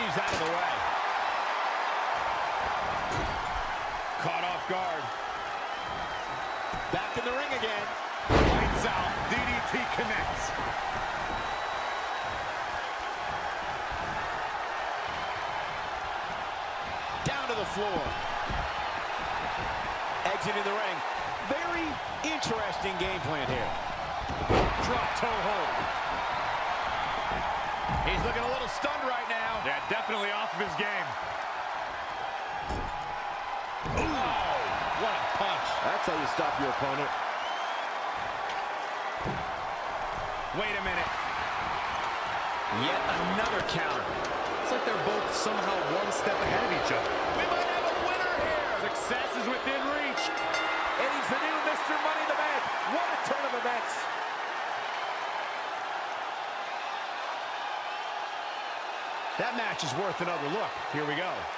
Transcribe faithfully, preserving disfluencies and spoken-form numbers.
He's out of the way. Caught off guard. Back in the ring again. Lights out. D D T connects. Down to the floor. Exiting the ring. Very interesting game plan here. Drop toe hold. He's looking a little stunned right now. Yeah, definitely off of his game. Ooh, what a punch. That's how you stop your opponent. Wait a minute. Yet another counter. It's like they're both somehow one step ahead of each other. We might have a winner here. Success is within reach. And he's the new Mister Money in the Bank. What a turn of events. That match is worth another look. Here we go.